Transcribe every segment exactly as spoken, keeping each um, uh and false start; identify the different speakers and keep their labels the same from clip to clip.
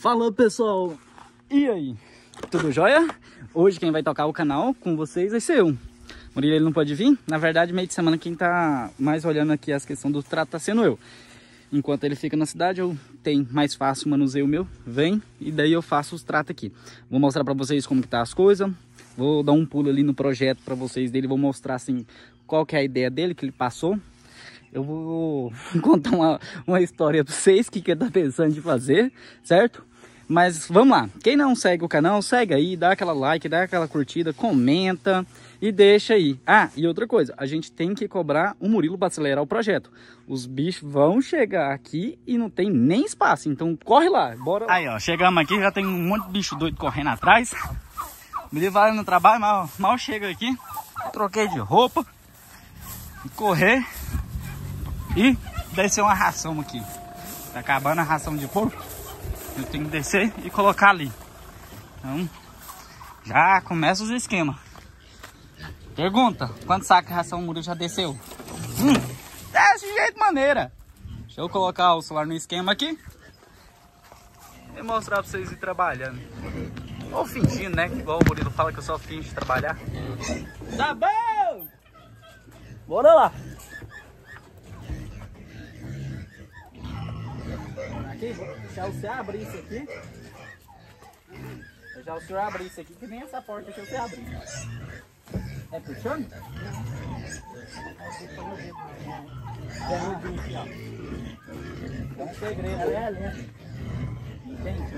Speaker 1: Fala pessoal, e aí, tudo jóia? Hoje quem vai tocar o canal com vocês vai ser eu. Murilo ele não pode vir, na verdade meio de semana quem tá mais olhando aqui as questões do trato tá sendo eu. Enquanto ele fica na cidade eu tenho mais fácil o manuseio meu, vem e daí eu faço os tratos aqui. Vou mostrar pra vocês como que tá as coisas, vou dar um pulo ali no projeto pra vocês dele, vou mostrar assim qual que é a ideia dele que ele passou. Eu vou contar uma, uma história pra vocês, o que que ele tá pensando de fazer, certo? Mas vamos lá, quem não segue o canal, segue aí, dá aquela like, dá aquela curtida, comenta e deixa aí. Ah, e outra coisa, a gente tem que cobrar o Murilo para acelerar o projeto. Os bichos vão chegar aqui e não tem nem espaço, então corre lá, bora lá. Aí ó, chegamos aqui, já tem um monte de bicho doido correndo atrás. O Murilo vai no trabalho, mal, mal chega aqui, troquei de roupa, correr e descer uma ração aqui. Tá acabando a ração de porco. Eu tenho que descer e colocar ali. Então, já começa os esquemas. Pergunta, quantos sacos de ração o Murilo já desceu? Hum, desse jeito maneira. Deixa eu colocar o celular no esquema aqui e mostrar pra vocês ir trabalhando. Ou fingindo, né? Igual o Murilo fala que eu só finjo de trabalhar. Tá bom! Bora lá! Aqui, vou deixar o senhor abrir isso aqui. Vou deixar o senhor abrir isso aqui, que nem essa porta que você abriu. É puxando? É um segredo. É, é, é. Entendi.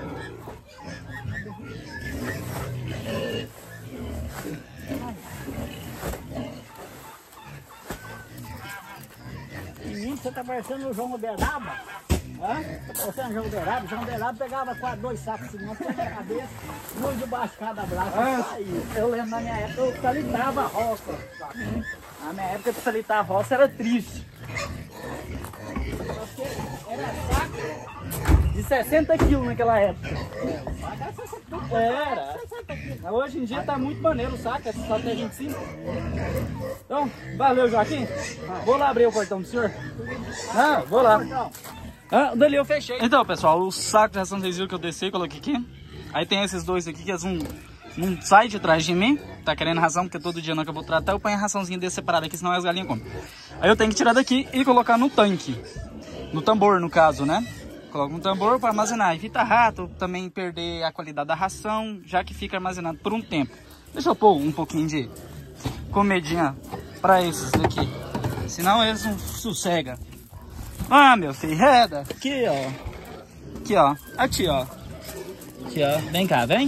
Speaker 2: Menino, você tá parecendo o João Uberaba? Hã? Tá parecendo o João Uberaba? O João Uberaba pegava quatro, dois sacos de cimento na cabeça, um debaixo de cada braço. Ah, eu lembro na minha época eu salitava a roça. Na minha época eu salitar a roça era triste. Porque era saco de sessenta quilos naquela época. Era. Mas hoje em dia tá muito maneiro o saco, esse saco tem vinte e cinco. Então, valeu, Joaquim. Vou lá abrir o portão do senhor. Ah, vou lá. Ah, dali eu fechei.
Speaker 1: Então, pessoal, o saco de ração vocês viram que eu desci e coloquei aqui. Aí tem esses dois aqui que eles não, não saem de trás de mim. Tá querendo ração, porque todo dia não que eu vou tratar, eu ponho a raçãozinha desse separada aqui, senão as galinhas comem. Aí eu tenho que tirar daqui e colocar no tanque. No tambor, no caso, né? Coloco no tambor para armazenar. Evita rato, também perder a qualidade da ração, já que fica armazenado por um tempo. Deixa eu pôr um pouquinho de comidinha para esses daqui. Senão eles não sossegam. Ah, meu filho, reda. Aqui, ó. Aqui, ó. Aqui, ó. Aqui, ó. Vem cá, vem.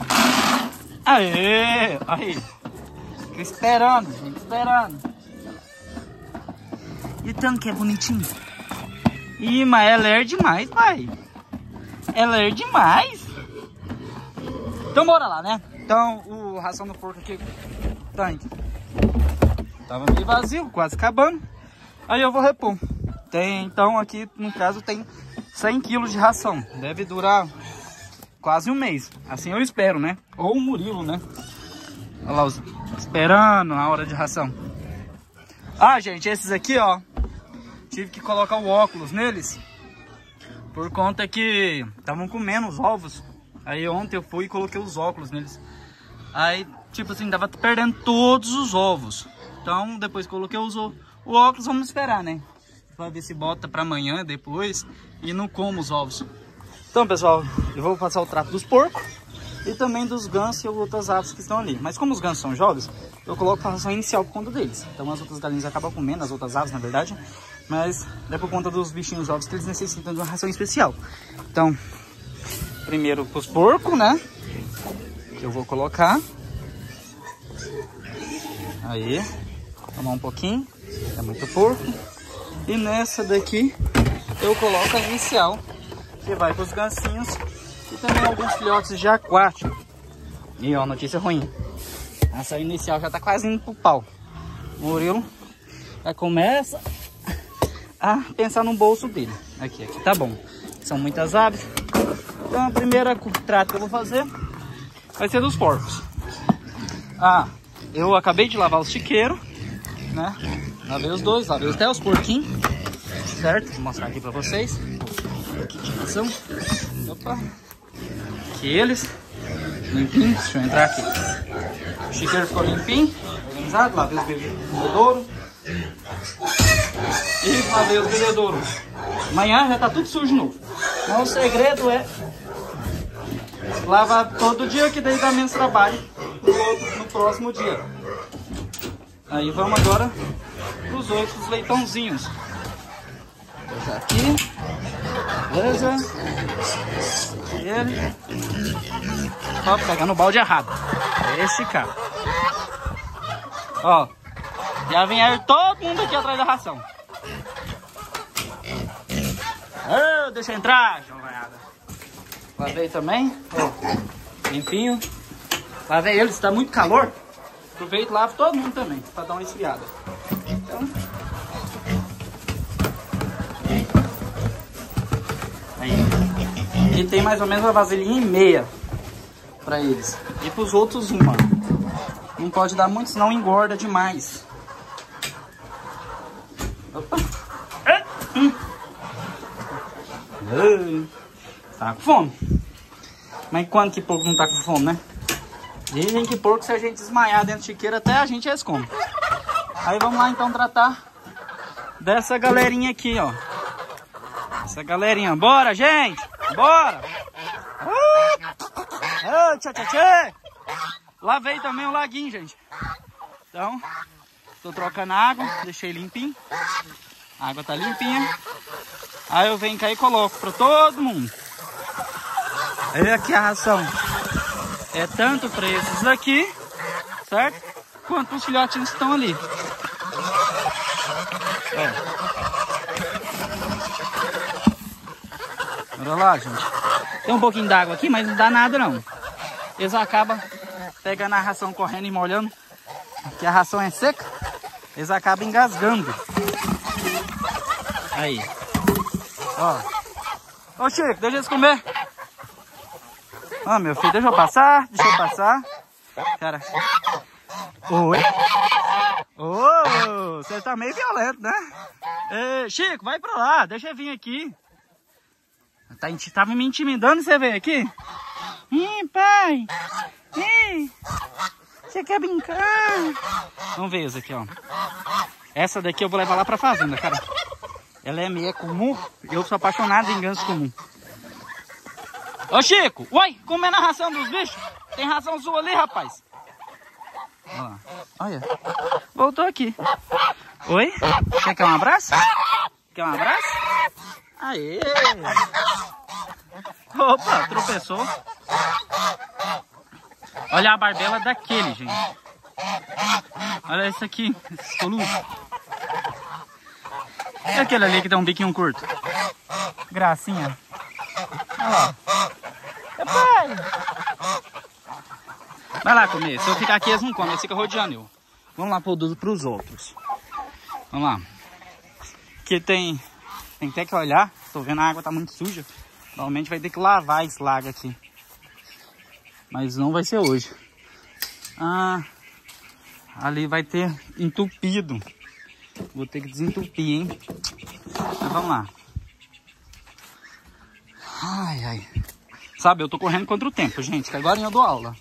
Speaker 1: Aê! Aí. Fica esperando, gente. Esperando. E o tanque é bonitinho. Ih, mas ela é demais, pai. Ela é demais. Então bora lá, né? Então, o ração do porco aqui. Tanque. Tava meio vazio, quase acabando. Aí eu vou repor. Tem, então aqui no caso tem cem quilos de ração. Deve durar quase um mês. Assim eu espero, né? Ou o Murilo, né? Olha lá, os, esperando na hora de ração. Ah, gente, esses aqui, ó. Tive que colocar o óculos neles. Por conta que estavam comendo os ovos. Aí ontem eu fui e coloquei os óculos neles. Aí, tipo assim, tava perdendo todos os ovos. Então, depois que coloquei os, o óculos, vamos esperar, né? Pra ver se bota pra amanhã, depois. E não como os ovos. Então, pessoal, eu vou passar o trato dos porcos. E também dos gansos e outras aves que estão ali. Mas como os gansos são jovens, eu coloco a ração inicial por conta deles. Então as outras galinhas acabam comendo, as outras aves, na verdade. Mas é por conta dos bichinhos jovens que eles necessitam de uma ração especial. Então, primeiro pros porcos, né? Que eu vou colocar. Aí, tomar um pouquinho. É muito porco. E nessa daqui, eu coloco a inicial, que vai para os gansinhos. E também alguns filhotes de aquático. E ó, notícia ruim. Essa inicial já tá quase indo pro pau. O Murilo já começa a pensar no bolso dele. Aqui, aqui tá bom. São muitas aves. Então a primeira trato que eu vou fazer vai ser dos porcos. Ah, eu acabei de lavar os chiqueiros, né? Lavei os dois, lavei até os porquinhos. Certo? Vou mostrar aqui pra vocês. Aqui de ração. Opa. aqui eles. Limpinho. Deixa eu entrar aqui. O chiqueiro ficou limpinho, organizado. Lavei os bebedouros. E lavei os bebedouros. Amanhã já tá tudo sujo de novo. Então o segredo é lavar todo dia, que daí dá menos trabalho no, no próximo dia. Aí vamos agora pros outros leitãozinhos. Vou deixar aqui. Beleza? Ele. Ó, pegando o balde errado. É esse cara. Ó. Já vem todo mundo aqui atrás da ração. Oh, deixa eu entrar, jovaiada. Lavei também. Ó. Limpinho. Lavei eles, tá muito calor. Aproveito e lavo todo mundo também, pra dar uma esfriada. Então. Aí. E tem mais ou menos uma vasilhinha e meia pra eles. E pros outros uma. Não pode dar muito, senão engorda demais. Opa. Hum. Tá com fome. Mas quando que porco não tá com fome, né? Dizem que porco, se a gente desmaiar dentro de chiqueira, até a gente eles comem. Aí vamos lá então tratar dessa galerinha aqui, ó. Essa galerinha. Bora, gente! Bora! Uh! Oh, tchê, tchê, tchê. Lavei também o laguinho, gente. Então, tô trocando a água, deixei limpinho. A água tá limpinha. Aí eu venho cá e coloco pra todo mundo. Aí aqui a ração é tanto para esses daqui, certo? Quanto os filhotinhos que estão ali. É. Olha lá, gente. Tem um pouquinho d'água aqui, mas não dá nada não. Eles acabam pegando a ração correndo e molhando. Porque a ração é seca. Eles acabam engasgando. Aí. Ó. Ô Chico, deixa eles comer. Ó, meu filho, deixa eu passar. Deixa eu passar. Cara. Oi. Ô, oh, você tá meio violento, né? Ei, Chico, vai pra lá. Deixa eu vir aqui. Tá, tava me intimidando e você veio aqui? Ih, pai. Ih, você quer brincar? Vamos ver isso aqui, ó. Essa daqui eu vou levar lá pra fazenda, cara. Ela é meio comum. Eu sou apaixonado em ganso comum. Ô Chico, uai, comendo a ração dos bichos? Tem ração sua ali, rapaz. Olha lá. Olha. Voltou aqui. Oi? Quer que é um abraço? Quer um abraço? Aê! Opa, tropeçou. Olha a barbela daquele, gente. Olha isso aqui, esse soluço. E aquele ali que tem um biquinho curto? Gracinha. Olha lá. Vai lá comer. Se eu ficar aqui, eles não comem. Eles ficam rodeando eu. Vamos lá para os outros. Vamos lá. Aqui tem... Tem até que olhar. Estou vendo a água tá muito suja. Provavelmente vai ter que lavar esse lago aqui. Mas não vai ser hoje. Ah, ali vai ter entupido. Vou ter que desentupir, hein? Mas vamos lá. Ai, ai. Sabe, eu tô correndo contra o tempo, gente. Que agora eu dou aula.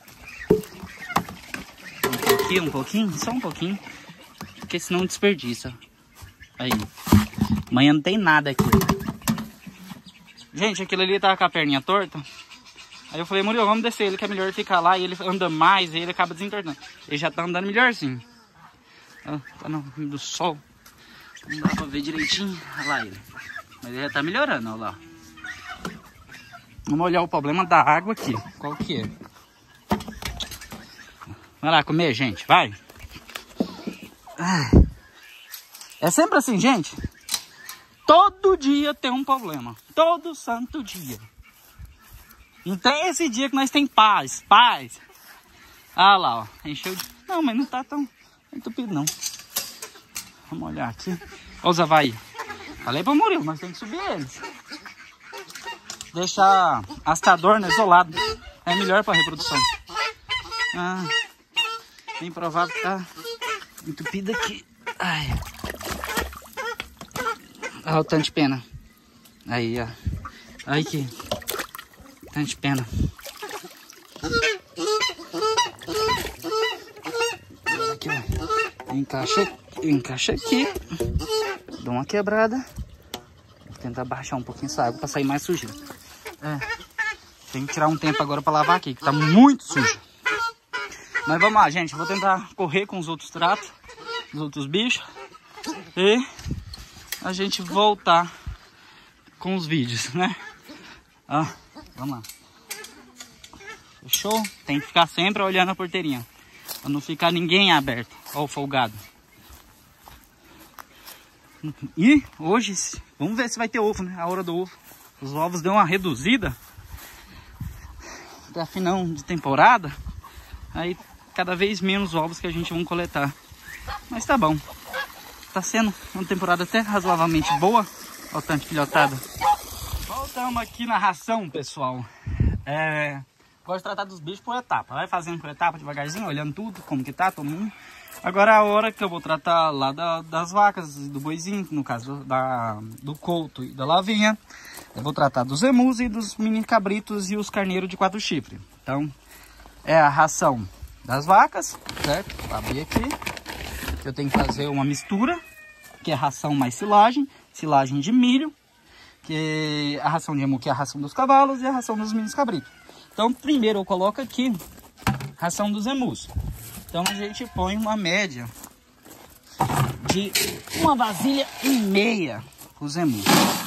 Speaker 1: Um pouquinho, um pouquinho. Só um pouquinho. Porque senão desperdiça. Aí. Amanhã não tem nada aqui. Gente, aquele ali tava com a perninha torta. Aí eu falei, Murilo, vamos descer ele, que é melhor ficar lá. E ele anda mais, e ele acaba desentortando. Ele já tá andando melhorzinho. Tá no do sol. Não dá pra ver direitinho. Olha lá ele. Mas ele já tá melhorando, olha lá. Vamos olhar o problema da água aqui. Qual que é? Vai lá comer, gente. Vai. É sempre assim, gente. Todo dia tem um problema. Todo santo dia. Não tem esse dia que nós tem paz. Paz. Ah lá, ó. Encheu de... Não, mas não tá tão entupido, não. Vamos olhar aqui. Olha os avaí. Falei pra Murilo, nós temos que subir eles. Deixar as cadornas isoladas. É melhor pra reprodução. Ah, bem provável que tá entupido aqui. Ai. Olha o tanto de pena. Aí, ó. Olha aqui. Tanto de pena. encaixa, encaixa aqui. Dou uma quebrada. Vou tentar baixar um pouquinho essa água para sair mais sujeira. É. Tem que tirar um tempo agora para lavar aqui, que tá muito sujo. Mas vamos lá, gente. Vou tentar correr com os outros tratos, os outros bichos. E a gente voltar com os vídeos, né? Ó, vamos lá. Fechou? Tem que ficar sempre olhando a porteirinha, pra não ficar ninguém aberto. Ó o folgado. E hoje, vamos ver se vai ter ovo, né? A hora do ovo. Os ovos deu uma reduzida. Tá final de temporada. Aí cada vez menos ovos que a gente vai coletar. Mas tá bom. Tá sendo uma temporada até razoavelmente boa. Olha o tanto de filhotada. Voltamos aqui na ração, pessoal. É... Gosto de tratar dos bichos por etapa. Vai fazendo por etapa devagarzinho, olhando tudo, como que tá, todo mundo. Agora é a hora que eu vou tratar lá da, das vacas, do boizinho, no caso da, do couto e da lavinha. Eu vou tratar dos emus e dos mini cabritos e os carneiros de quatro chifres. Então, é a ração das vacas, certo? Vou abrir aqui. Eu tenho que fazer uma mistura, que é ração mais silagem, silagem de milho, que é a ração de emu, que é a ração dos cavalos, e a ração dos mini cabritos. Então, primeiro eu coloco aqui ração dos emus. Então, a gente põe uma média de uma vasilha e meia para os emus.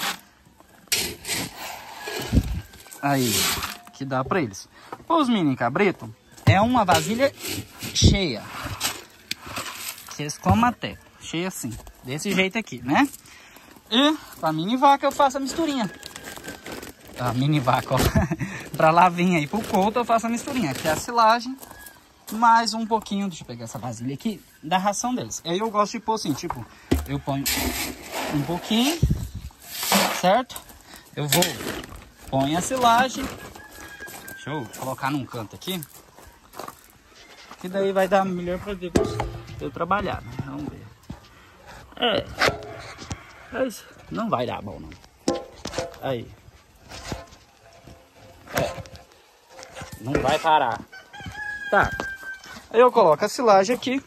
Speaker 1: Aí, que dá para eles. Os mini cabritos é uma vasilha cheia. Vocês comem até. Cheia assim. Desse jeito aqui, né? E para a mini vaca eu faço a misturinha. A mini vaca, ó. Pra lavinha e pro couto eu faço a misturinha, que é a silagem, mais um pouquinho, deixa eu pegar essa vasilha aqui, da ração deles. Aí eu gosto de pôr assim, tipo, eu ponho um pouquinho, certo? Eu vou, ponho a silagem, deixa eu colocar num canto aqui, que daí vai dar melhor pra ver pra eu trabalhar, né? Vamos ver. É, mas não vai dar bom não. Aí. Não vai parar. Tá. Aí eu coloco a silagem aqui.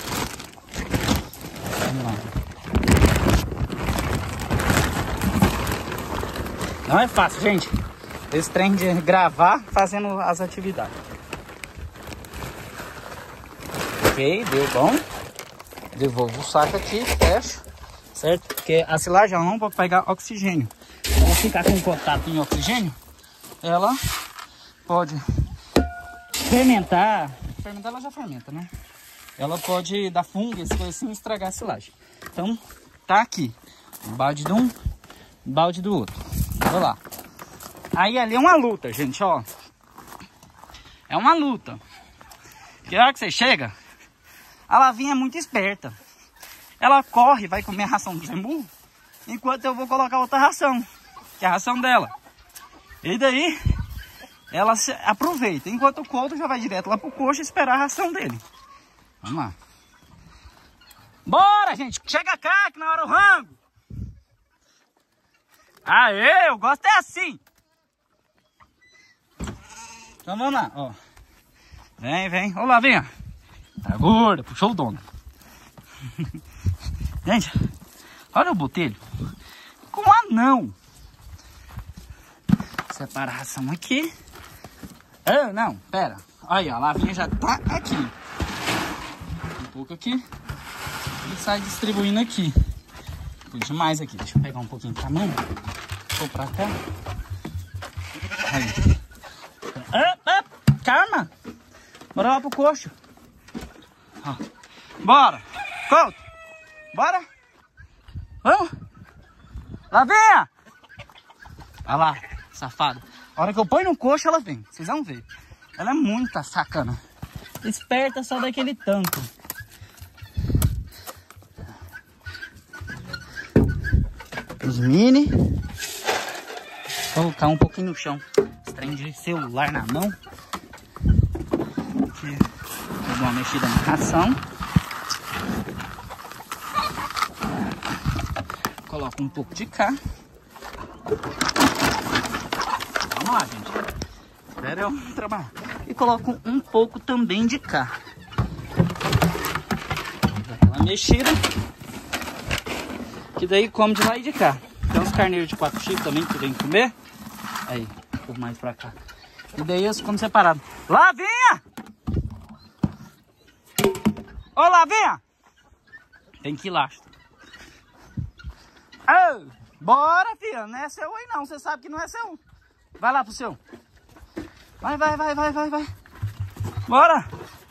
Speaker 1: Vamos lá. Não é fácil, gente. Esse trem de gravar fazendo as atividades. Ok, deu bom. Devolvo o saco aqui, fecho. Certo? Porque a silagem ela não pode pegar oxigênio. Se ela ficar com contato em oxigênio, ela pode fermentar. Fermentar ela já fermenta, né? Ela pode dar fungo, essas coisas assim, estragar a silagem. Então, tá aqui. Um balde de um, um balde do outro. Vou lá. Aí ali é uma luta, gente, ó. É uma luta. Que hora que você chega, a lavinha é muito esperta. Ela corre, vai comer a ração do emu, enquanto eu vou colocar outra ração, que é a ração dela. E daí ela se aproveita, enquanto o couto já vai direto lá pro coxo esperar a ração dele. Vamos lá. Bora, gente! Chega cá, que na hora o rango! Aê, eu gosto é assim! Então vamos lá, ó. Vem, vem. Ô, Lavinha. Tá gorda, puxou o dono. Gente, olha o botelho. Com um anão. Separa a ração aqui. Ah, não, pera. Olha, a lavinha já tá aqui. Um pouco aqui. E sai distribuindo aqui. Foi demais aqui. Deixa eu pegar um pouquinho pra mão. Vou pra cá. Aí. Ah, ah, calma. Bora lá pro coxo. Ó. Bora. Couto. Bora. Vamos. Lavinha. Olha lá, safada. A hora que eu ponho no coxo, ela vem. Vocês vão ver. Ela é muito sacana. Esperta só daquele tanto. Os mini. Vou colocar um pouquinho no chão. Esse trem de celular na mão. Aqui. Vou dar uma mexida na ração. Coloco um pouco de cá. Vamos lá, gente. Espera eu trabalhar. E coloco um pouco também de cá. Aquela mexida. Que daí come de lá e de cá. Tem uns carneiros de quatro chifres também que vem comer. Aí, por mais pra cá. E daí eles ficam separados. Lavinha! Ô, Lavinha! Tem que ir lá. Ô, bora, filha. Não é seu aí não. Você sabe que não é seu. Vai lá pro seu. Vai, vai, vai, vai, vai, vai. Bora.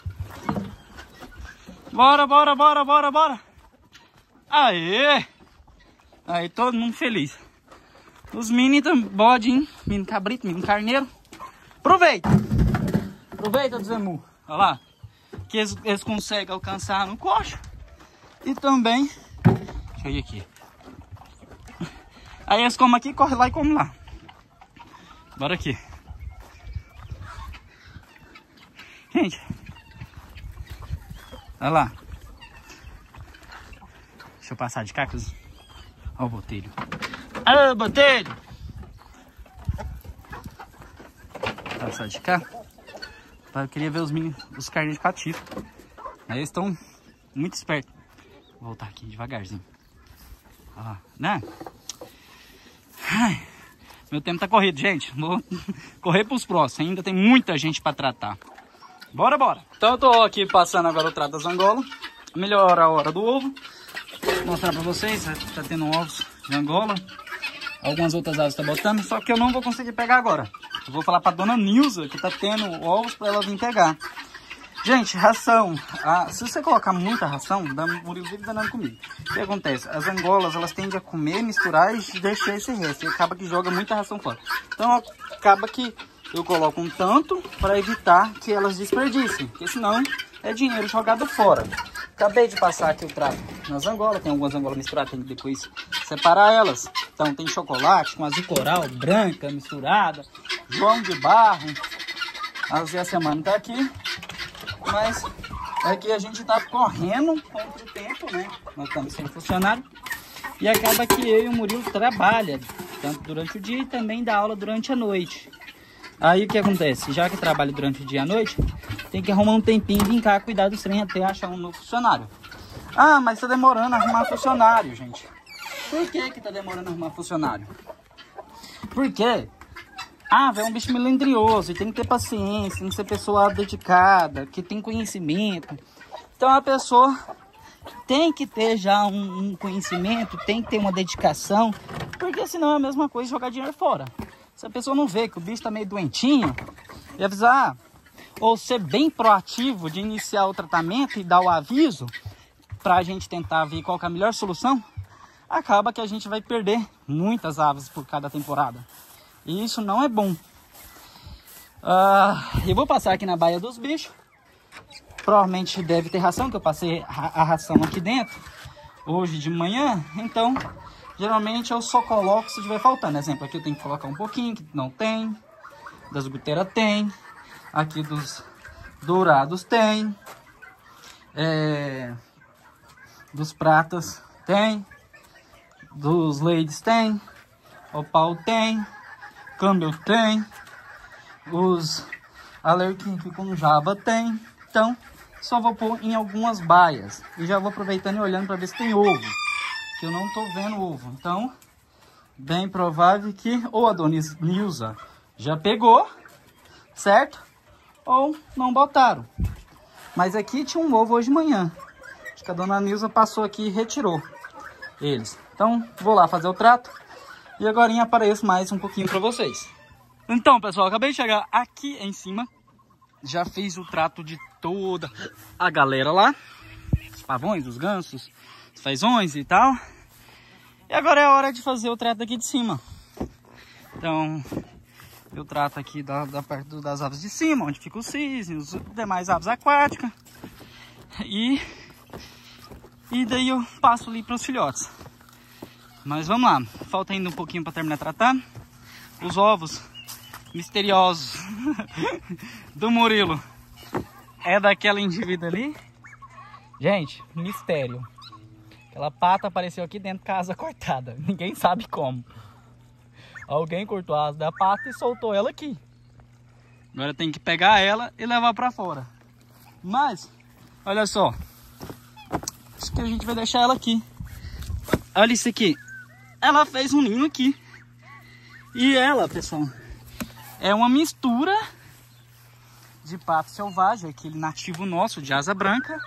Speaker 1: Bora, bora, bora, bora, bora. Aê. Aí, todo mundo feliz. Os mini bodinhos, mini cabrito, mini carneiro. Aproveita. Aproveita, Zemu. Olha lá. Que eles, eles conseguem alcançar no coxo. E também... Deixa eu ir aqui. Aí eles comem aqui, correm lá e comem lá. Bora aqui. Gente. Olha lá. Deixa eu passar de cá. Olha o botelho. Olha o botelho. Passar de cá. Eu queria ver os, mini, os carneiros cativos. Aí eles estão muito espertos. Vou voltar aqui devagarzinho. Olha lá, né? Ai, meu tempo tá corrido, gente. Vou correr pros próximos. Ainda tem muita gente pra tratar. Bora, bora. Então eu tô aqui passando agora o trato das angolas. Melhor a hora do ovo. Vou mostrar pra vocês. Tá tendo ovos de angola. Algumas outras aves tá botando. Só que eu não vou conseguir pegar agora. Eu vou falar pra dona Nilza que tá tendo ovos pra ela vir pegar. Gente, ração. Ah, se você colocar muita ração, o Murilo vive danando comigo. O que acontece? As angolas, elas tendem a comer, misturar e deixar esse resto. E acaba que joga muita ração fora. Então, acaba que eu coloco um tanto para evitar que elas desperdicem. Porque senão é dinheiro jogado fora. Acabei de passar aqui o trato nas angolas. Tem algumas angolas misturadas, tem que depois separar elas. Então, tem chocolate com azul coral, branca, misturada. João de barro. A Zé Semana tá aqui. Mas aqui a gente tá correndo contra o tempo, né? Nós estamos sem funcionário. E acaba que eu e o Murilo trabalham, tanto durante o dia e também dá aula durante a noite. Aí o que acontece? Já que trabalha durante o dia e a noite, tem que arrumar um tempinho e vir cá cuidar dos trem até achar um novo funcionário. Ah, mas tá demorando a arrumar funcionário, gente. Por que que tá demorando a arrumar funcionário? Por quê? Ah, é um bicho melindrioso e tem que ter paciência, tem que ser pessoa dedicada, que tem conhecimento. Então a pessoa tem que ter já um, um conhecimento, tem que ter uma dedicação, porque senão é a mesma coisa jogar dinheiro fora. Se a pessoa não vê que o bicho tá meio doentinho, e avisar, ou ser bem proativo de iniciar o tratamento e dar o aviso, pra gente tentar ver qual que é a melhor solução, acaba que a gente vai perder muitas aves por cada temporada. E isso não é bom. Uh, eu vou passar aqui na baia dos bichos. Provavelmente deve ter ração, que eu passei a ração aqui dentro hoje de manhã. Então, geralmente eu só coloco se tiver faltando. Exemplo, aqui eu tenho que colocar um pouquinho, que não tem. Das guteiras tem. Aqui dos dourados tem. É, dos pratas tem. Dos ladies tem. Opal tem. Câmbio tem, os alerquim que com Java tem, então só vou pôr em algumas baias e já vou aproveitando e olhando para ver se tem ovo, que eu não tô vendo ovo, então bem provável que ou a dona Nilza já pegou, certo? Ou não botaram, mas aqui tinha um ovo hoje de manhã, acho que a dona Nilza passou aqui e retirou eles, então vou lá fazer o trato. E agora apareço mais um pouquinho para vocês. Então, pessoal, acabei de chegar aqui em cima. Já fiz o trato de toda a galera lá. Os pavões, os gansos, os fezões e tal. E agora é a hora de fazer o trato aqui de cima. Então, eu trato aqui da, da parte das aves de cima, onde ficam os cisnes, os demais aves aquáticas. E, e daí eu passo ali para os filhotes. Mas vamos lá, falta ainda um pouquinho para terminar de tratar. Os ovos misteriosos do Murilo é daquela indivídua ali. Gente, mistério. Aquela pata apareceu aqui dentro da casa cortada. Ninguém sabe como. Alguém cortou a asa da pata e soltou ela aqui. Agora tem que pegar ela e levar para fora. Mas, olha só. isso que a gente vai deixar ela aqui. Olha isso aqui. Ela fez um ninho aqui. E ela, pessoal, é uma mistura de pato selvagem, aquele nativo nosso de asa branca,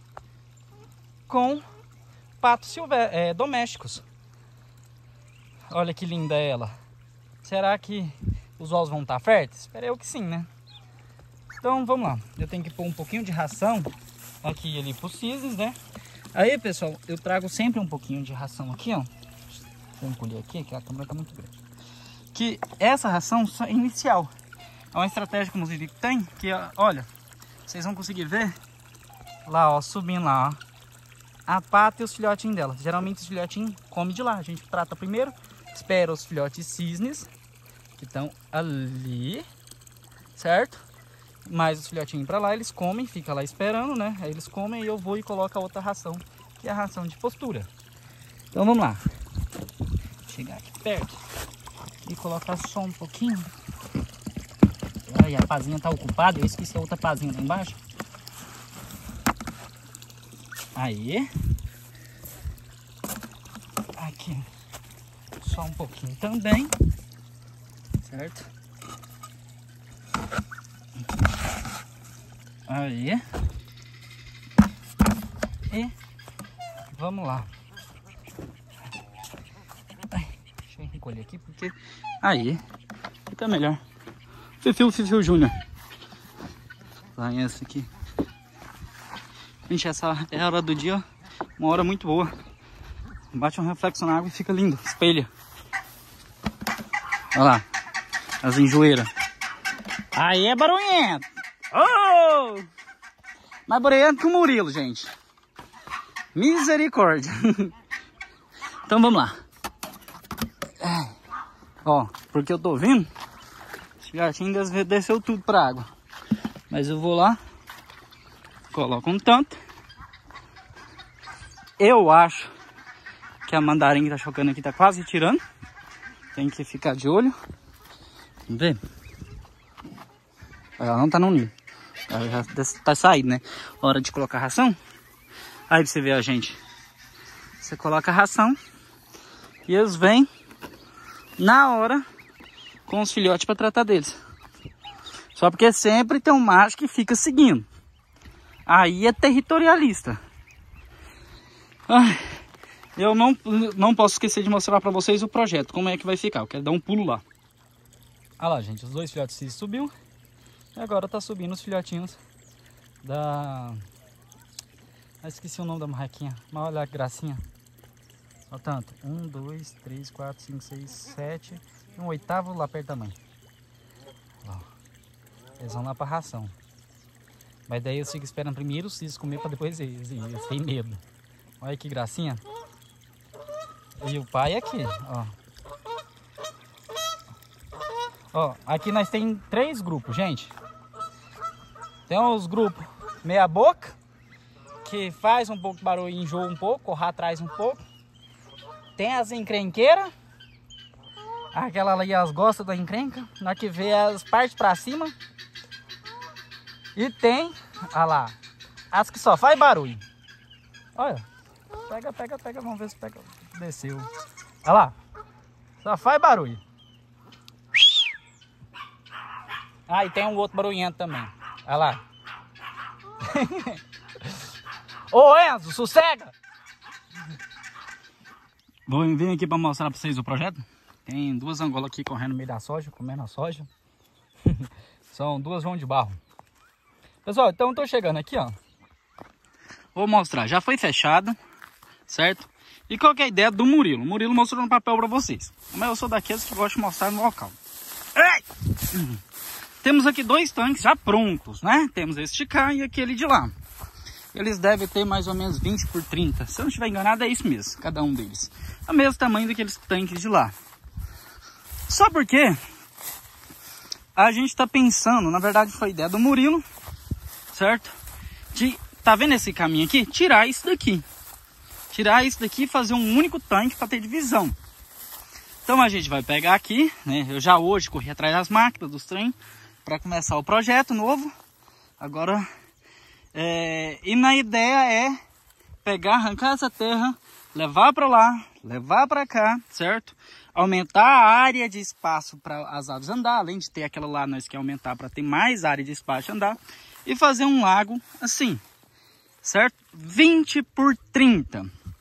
Speaker 1: com patos silvestres, é, domésticos. Olha que linda ela. Será que os ovos vão estar férteis? Espero eu que sim, né? Então vamos lá. Eu tenho que pôr um pouquinho de ração aqui e ali para os cisnes, né? Aí, pessoal, eu trago sempre um pouquinho de ração aqui, ó. Deixa eu encolher aqui, que a câmera tá muito grande. Que essa ração só é inicial. É uma estratégia que o Mozilico tem, que, olha, vocês vão conseguir ver lá, ó, subindo lá, ó, a pata e os filhotinhos dela. Geralmente os filhotinhos comem de lá. A gente trata primeiro, espera os filhotes cisnes, que estão ali, certo? Mais os filhotinhos pra lá, eles comem, fica lá esperando, né? Aí eles comem e eu vou e coloco a outra ração, que é a ração de postura. Então vamos lá. Vou chegar aqui perto e colocar só um pouquinho. Ai, a pazinha tá ocupada, eu esqueci a outra pazinha lá embaixo. Aí. Aqui. Só um pouquinho também. Certo? Aí. E vamos lá. Ai, deixa eu recolher aqui porque aí fica melhor. Fifiu, Fifiu Júnior. Lá essa aqui. Gente, essa é a hora do dia, uma hora muito boa. Bate um reflexo na água e fica lindo, espelha. Olha lá, as enjoeiras. Aí é barulhento. Oh! Mais barulhento que o Murilo, gente. Misericórdia. Então vamos lá. É. Ó, porque eu tô vendo, esse gatinho desceu tudo pra água. Mas eu vou lá, coloco um tanto. Eu acho que a mandarim que tá chocando aqui tá quase tirando. Tem que ficar de olho. Vamos ver. Ela não tá no ninho. Ela já tá saindo, né? Hora de colocar ração. Aí você vê a gente. Você coloca a ração. E eles vêm na hora com os filhotes para tratar deles. Só porque sempre tem um macho que fica seguindo. Aí é territorialista. Ai, eu não, não posso esquecer de mostrar para vocês o projeto. Como é que vai ficar. Eu quero dar um pulo lá. Olha lá, gente. Os dois filhotes se subiu. E agora tá subindo os filhotinhos da... Ah, esqueci o nome da marrequinha. Mas olha a gracinha. Olha tanto. Um, dois, três, quatro, cinco, seis, sete. E um oitavo lá perto da mãe. Ó. Eles vão lá pra ração. Mas daí eu fico esperando primeiro os cisnes comer pra depois eles. Eles têm medo. Olha que gracinha. E o pai aqui, ó. Ó, aqui nós tem três grupos, gente. Tem os grupos meia boca, que faz um pouco de barulho e enjoa um pouco, correr atrás um pouco. Tem as encrenqueiras. Aquela ali, elas gostam da encrenca. Na que vê as partes pra cima. E tem, olha lá, as que só faz barulho. Olha, pega, pega, pega, vamos ver se pega. Desceu. Olha lá, só faz barulho. Ah, e tem um outro barulhento também. Olha lá. Ô Enzo, sossega! Vou vir aqui para mostrar para vocês o projeto. Tem duas angolas aqui correndo no meio da soja, comendo a soja. São duas João de barro. Pessoal, então eu tô chegando aqui, ó. Vou mostrar, já foi fechado, certo? E qual que é a ideia do Murilo? O Murilo mostrou no papel para vocês. Mas eu sou daqueles que gostam de mostrar no local. Ei! Temos aqui dois tanques já prontos, né? Temos este cá e aquele de lá. Eles devem ter mais ou menos vinte por trinta. Se eu não estiver enganado, é isso mesmo, cada um deles. É o mesmo tamanho daqueles tanques de lá. Só porque a gente está pensando, na verdade foi ideia do Murilo, certo? De, tá vendo esse caminho aqui? Tirar isso daqui. Tirar isso daqui e fazer um único tanque para ter divisão. Então a gente vai pegar aqui, né? Eu já hoje corri atrás das máquinas, dos trem, para começar o projeto novo. Agora, é, e na ideia é pegar, arrancar essa terra, levar para lá, levar para cá, certo? Aumentar a área de espaço para as aves andar, além de ter aquela lá, nós queremos aumentar para ter mais área de espaço de andar. E fazer um lago assim, certo? vinte por trinta.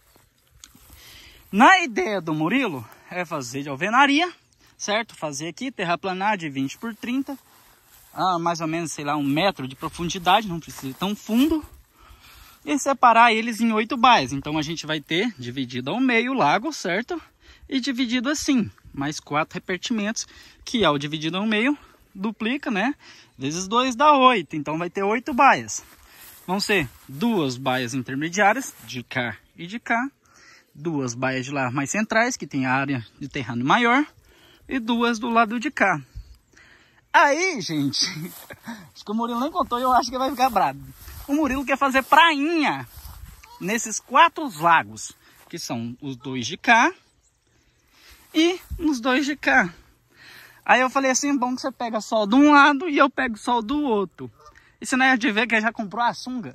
Speaker 1: Na ideia do Murilo é fazer de alvenaria, certo? Fazer aqui, terraplanar de vinte por trinta, ah, mais ou menos, sei lá, um metro de profundidade, não precisa ir tão fundo. E separar eles em oito baias. Então a gente vai ter dividido ao meio o lago, certo? E dividido assim, mais quatro repartimentos, que ao dividido ao meio, duplica, né? Vezes dois dá oito, então vai ter oito baias. Vão ser duas baias intermediárias, de cá e de cá. Duas baias de lá mais centrais, que tem a área de terreno maior. E duas do lado de cá. Aí, gente, acho que o Murilo nem contou e eu acho que vai ficar bravo. O Murilo quer fazer prainha nesses quatro lagos, que são os dois de cá e os dois de cá. Aí eu falei assim, bom que você pega sol de um lado e eu pego sol do outro. E você não é de ver que ele já comprou a sunga?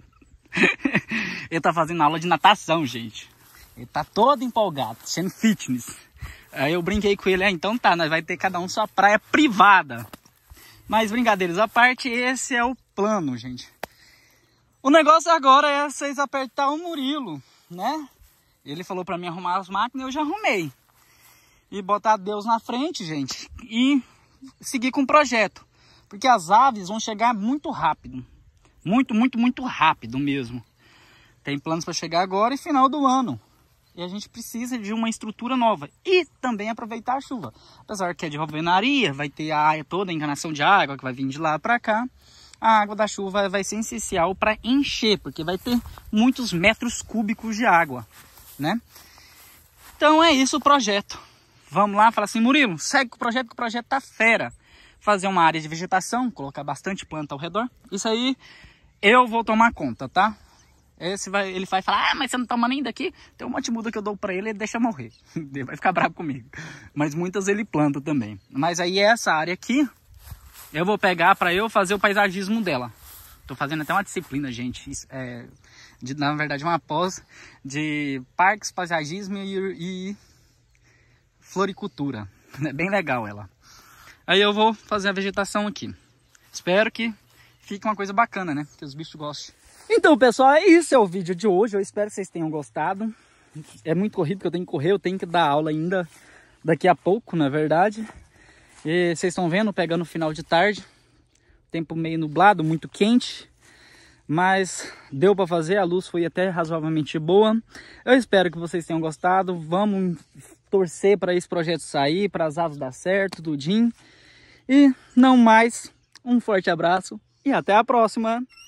Speaker 1: Ele tá fazendo aula de natação, gente. Ele tá todo empolgado, sendo fitness. Aí eu brinquei com ele, ah, então tá, nós vai ter cada um sua praia privada. Mas brincadeiras à parte, esse é o plano, gente. O negócio agora é vocês apertar o Murilo, né? Ele falou pra mim arrumar as máquinas, eu já arrumei. E botar Deus na frente, gente, e seguir com o projeto. Porque as aves vão chegar muito rápido. Muito, muito, muito rápido mesmo. Tem planos para chegar agora e final do ano. E a gente precisa de uma estrutura nova. E também aproveitar a chuva. Apesar que é de alvenaria, vai ter a área toda, a enganação de água que vai vir de lá para cá. A água da chuva vai ser essencial para encher, porque vai ter muitos metros cúbicos de água, né? Então é isso o projeto. Vamos lá, falar assim, Murilo, segue com o projeto, que o projeto tá fera. Fazer uma área de vegetação, colocar bastante planta ao redor. Isso aí eu vou tomar conta, tá? Esse vai, ele vai falar, ah, mas você não toma nem daqui? Tem uma monte de muda que eu dou pra ele, ele deixa morrer. Ele vai ficar bravo comigo. Mas muitas ele planta também. Mas aí essa área aqui, eu vou pegar pra eu fazer o paisagismo dela. Tô fazendo até uma disciplina, gente. Isso é, de, na verdade, uma pós de parques, paisagismo e, e floricultura. É bem legal ela. Aí eu vou fazer a vegetação aqui. Espero que fique uma coisa bacana, né? Que os bichos gostem. Então, pessoal, é isso, é o vídeo de hoje. Eu espero que vocês tenham gostado. É muito corrido, porque eu tenho que correr, eu tenho que dar aula ainda daqui a pouco, na verdade. E vocês estão vendo, pegando o final de tarde. Tempo meio nublado, muito quente. Mas deu para fazer, a luz foi até razoavelmente boa. Eu espero que vocês tenham gostado. Vamos torcer para esse projeto sair, para as aves dar certo, tudinho. E não mais, um forte abraço e até a próxima!